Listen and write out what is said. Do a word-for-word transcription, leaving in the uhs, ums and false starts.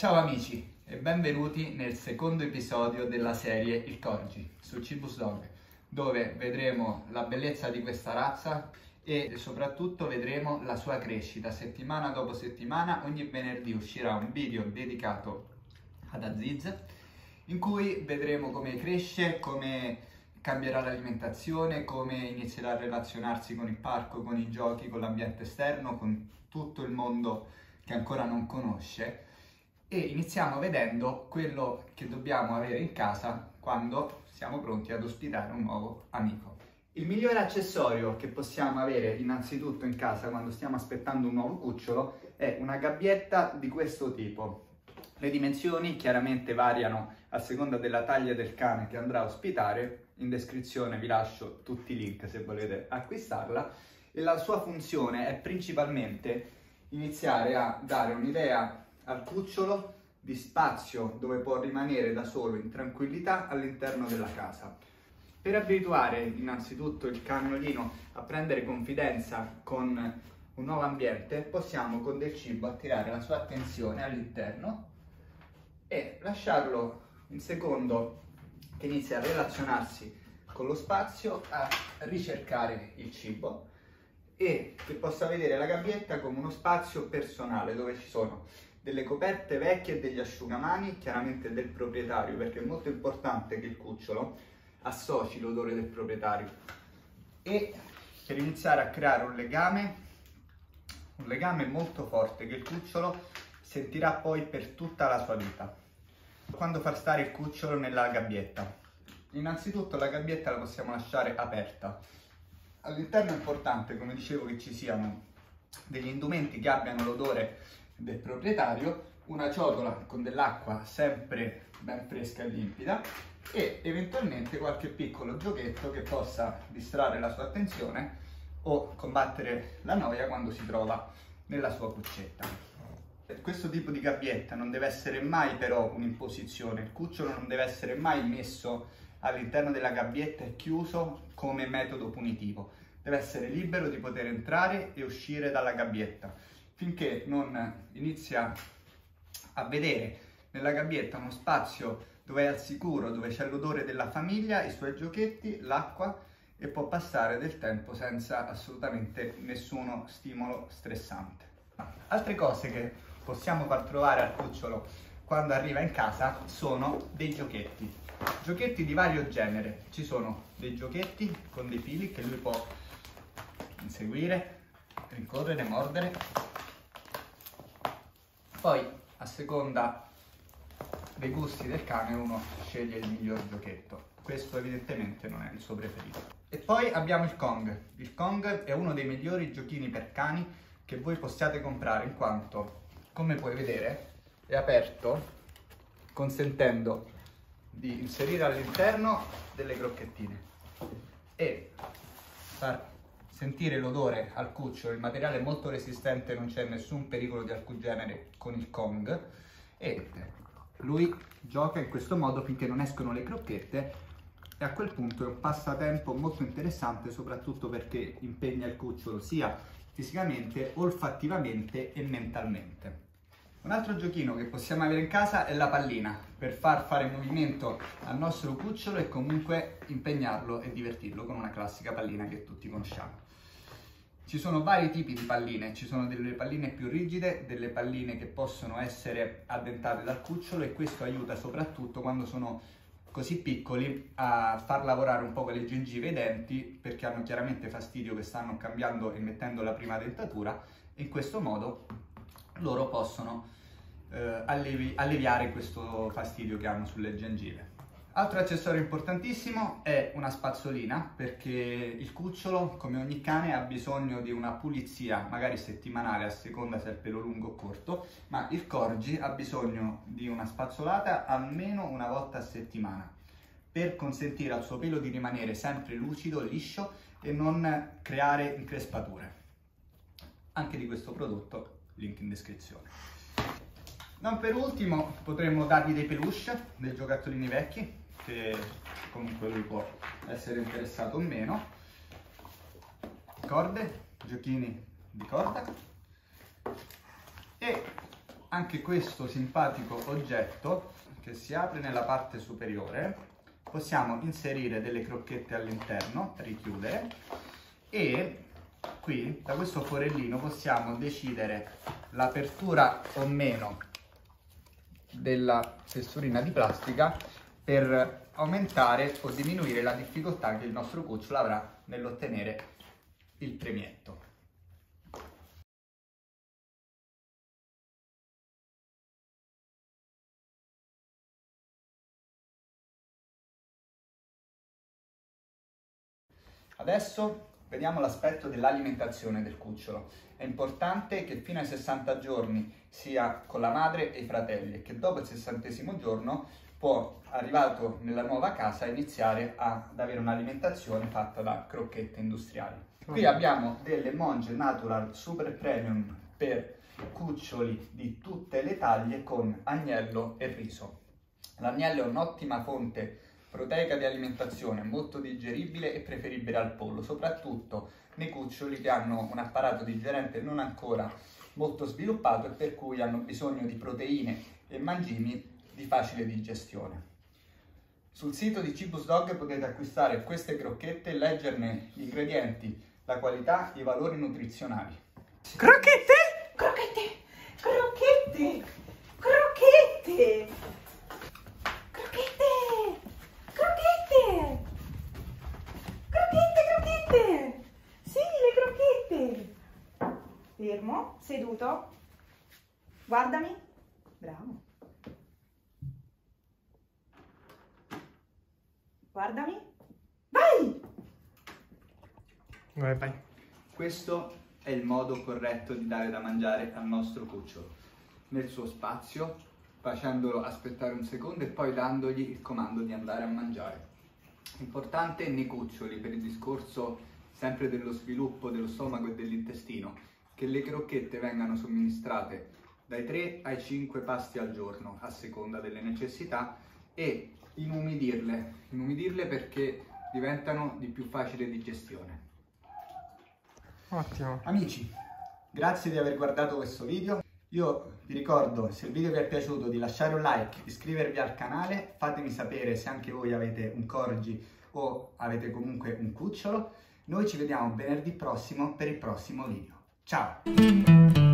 Ciao amici e benvenuti nel secondo episodio della serie Il Corgi su Cibus Dog, dove vedremo la bellezza di questa razza e soprattutto vedremo la sua crescita settimana dopo settimana. Ogni venerdì uscirà un video dedicato ad Aziz in cui vedremo come cresce, come cambierà l'alimentazione, come inizierà a relazionarsi con il parco, con i giochi, con l'ambiente esterno, con tutto il mondo che ancora non conosce. E iniziamo vedendo quello che dobbiamo avere in casa quando siamo pronti ad ospitare un nuovo amico. Il migliore accessorio che possiamo avere innanzitutto in casa quando stiamo aspettando un nuovo cucciolo è una gabbietta di questo tipo. Le dimensioni chiaramente variano a seconda della taglia del cane che andrà a ospitare. In descrizione vi lascio tutti i link se volete acquistarla. E la sua funzione è principalmente iniziare a dare un'idea al cucciolo di spazio dove può rimanere da solo in tranquillità all'interno della casa. Per abituare innanzitutto il cagnolino a prendere confidenza con un nuovo ambiente, possiamo con del cibo attirare la sua attenzione all'interno e lasciarlo un secondo che inizia a relazionarsi con lo spazio, a ricercare il cibo e che possa vedere la gabbietta come uno spazio personale dove ci sono delle coperte vecchie e degli asciugamani, chiaramente del proprietario, perché è molto importante che il cucciolo associ l'odore del proprietario. E per iniziare a creare un legame, un legame molto forte che il cucciolo sentirà poi per tutta la sua vita. Quando far stare il cucciolo nella gabbietta? Innanzitutto la gabbietta la possiamo lasciare aperta. All'interno è importante, come dicevo, che ci siano degli indumenti che abbiano l'odore del proprietario, una ciotola con dell'acqua sempre ben fresca e limpida e eventualmente qualche piccolo giochetto che possa distrarre la sua attenzione o combattere la noia quando si trova nella sua cuccetta. Questo tipo di gabbietta non deve essere mai però un'imposizione, il cucciolo non deve essere mai messo all'interno della gabbietta e chiuso come metodo punitivo, deve essere libero di poter entrare e uscire dalla gabbietta finché non inizia a vedere nella gabbietta uno spazio dove è al sicuro, dove c'è l'odore della famiglia, i suoi giochetti, l'acqua e può passare del tempo senza assolutamente nessuno stimolo stressante. Altre cose che possiamo far trovare al cucciolo quando arriva in casa sono dei giochetti. Giochetti di vario genere. Ci sono dei giochetti con dei fili che lui può inseguire, rincorrere, mordere. Poi, a seconda dei gusti del cane, uno sceglie il miglior giochetto. Questo evidentemente non è il suo preferito. E poi abbiamo il Kong. Il Kong è uno dei migliori giochini per cani che voi possiate comprare, in quanto, come puoi vedere, è aperto, consentendo di inserire all'interno delle crocchettine e far sentire l'odore al cucciolo. Il materiale è molto resistente, non c'è nessun pericolo di alcun genere con il Kong e lui gioca in questo modo finché non escono le crocchette e a quel punto è un passatempo molto interessante, soprattutto perché impegna il cucciolo sia fisicamente, olfattivamente e mentalmente. Un altro giochino che possiamo avere in casa è la pallina, per far fare movimento al nostro cucciolo e comunque impegnarlo e divertirlo con una classica pallina che tutti conosciamo. Ci sono vari tipi di palline, ci sono delle palline più rigide, delle palline che possono essere addentate dal cucciolo e questo aiuta soprattutto quando sono così piccoli a far lavorare un po' le gengive e i denti, perché hanno chiaramente fastidio che stanno cambiando e mettendo la prima dentatura e in questo modo loro possono eh, allevi alleviare questo fastidio che hanno sulle gengive. Altro accessorio importantissimo è una spazzolina, perché il cucciolo, come ogni cane, ha bisogno di una pulizia, magari settimanale a seconda se è il pelo lungo o corto, ma il Corgi ha bisogno di una spazzolata almeno una volta a settimana per consentire al suo pelo di rimanere sempre lucido, liscio e non creare increspature. Anche di questo prodotto, link in descrizione. Non per ultimo potremmo dargli dei peluche, dei giocattolini vecchi, che comunque lui può essere interessato o meno, corde, giochini di corda e anche questo simpatico oggetto che si apre nella parte superiore. Possiamo inserire delle crocchette all'interno, richiudere, e qui da questo forellino possiamo decidere l'apertura o meno della testurina di plastica per aumentare o diminuire la difficoltà che il nostro cucciolo avrà nell'ottenere il premietto. Adesso vediamo l'aspetto dell'alimentazione del cucciolo. È importante che fino ai sessanta giorni sia con la madre e i fratelli e che dopo il sessantesimo giorno può, arrivato nella nuova casa, iniziare ad avere un'alimentazione fatta da crocchette industriali. Qui abbiamo delle Monge Natural Super Premium per cuccioli di tutte le taglie con agnello e riso. L'agnello è un'ottima fonte proteica di alimentazione, molto digeribile e preferibile al pollo, soprattutto nei cuccioli che hanno un apparato digerente non ancora molto sviluppato e per cui hanno bisogno di proteine e mangimi di facile digestione. Sul sito di Cibusdog potete acquistare queste crocchette e leggerne gli ingredienti, la qualità e i valori nutrizionali. Crocchette! Crocchette! Crocchette! Crocchette! Crocchette! Crocchette! Crocchette, crocchette! Sì, le crocchette! Fermo, seduto. Guardami. Bravo. Guardami. Vai! Vai, vai. Questo è il modo corretto di dare da mangiare al nostro cucciolo, nel suo spazio, facendolo aspettare un secondo e poi dandogli il comando di andare a mangiare. Importante nei cuccioli, per il discorso sempre dello sviluppo dello stomaco e dell'intestino, che le crocchette vengano somministrate dai tre ai cinque pasti al giorno, a seconda delle necessità, e inumidirle, inumidirle perché diventano di più facile digestione. Ottimo. Amici, grazie di aver guardato questo video. Io vi ricordo, se il video vi è piaciuto, di lasciare un like, iscrivervi al canale, fatemi sapere se anche voi avete un corgi o avete comunque un cucciolo. Noi ci vediamo venerdì prossimo per il prossimo video. Ciao!